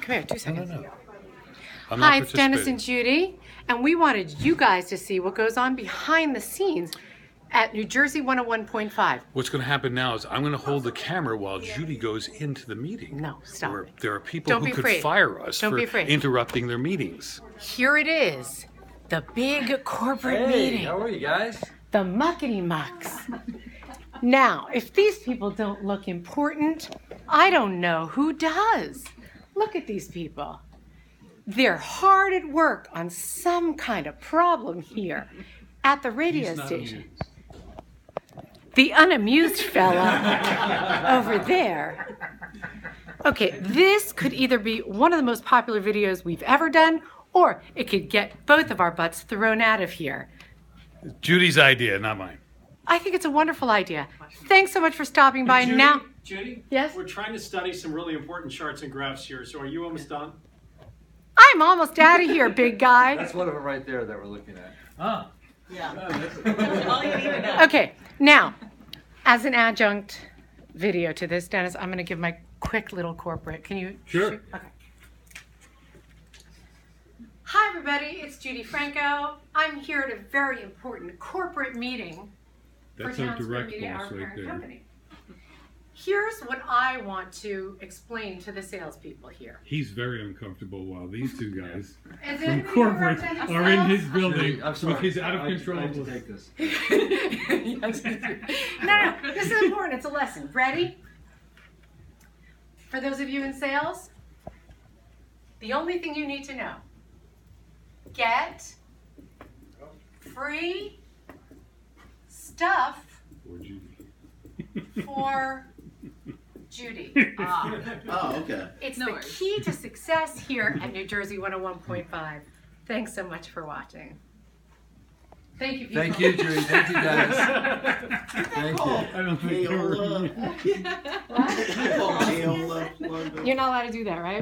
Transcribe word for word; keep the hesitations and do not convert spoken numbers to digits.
Come here, two seconds. No, no, no. I'm Hi, not it's Dennis and participating. Judy, and we wanted you guys to see what goes on behind the scenes at New Jersey one oh one point five. What's going to happen now is I'm going to hold the camera while Judy goes into the meeting. No, stop Where it. there are people Don't who be could afraid. fire us Don't for be afraid. interrupting their meetings. Here it is, the big corporate Hey, meeting, how are you guys? the muckety mucks. Now, if these people don't look important, I don't know who does. Look at these people. They're hard at work on some kind of problem here at the radio station. The unamused fella over there. Okay, this could either be one of the most popular videos we've ever done, or it could get both of our butts thrown out of here. Judy's idea, not mine. I think it's a wonderful idea. Thanks so much for stopping by. Judy, Now, Judy? Yes? We're trying to study some really important charts and graphs here, so are you almost done? I'm almost out of here, big guy. That's one of them right there that we're looking at. Ah. Yeah. That's all you need to know. Okay, now, as an adjunct video to this, Dennis, I'm going to give my quick little corporate. Can you? Sure. shoot? Okay. Hi, everybody. It's Judy Franco. I'm here at a very important corporate meeting That's for our Town Square direct Media, our boss right parent there. company. Here's what I want to explain to the salespeople here. He's very uncomfortable while these two guys Is from anybody corporate represent are in his themselves? building I'm sorry. with his out of I- control. I have to take this. Yes, no, no, this is important. It's a lesson. Ready? For those of you in sales, the only thing you need to know, get free stuff Or Judy. for Judy. Ah, Oh, okay. It's No the worries. key to success here at New Jersey one oh one point five. Thanks so much for watching. Thank you, people. Thank you, Judy. Thank you, guys. Thank you. I don't think they were. Payola. What? Payola. You're not allowed to do that, right?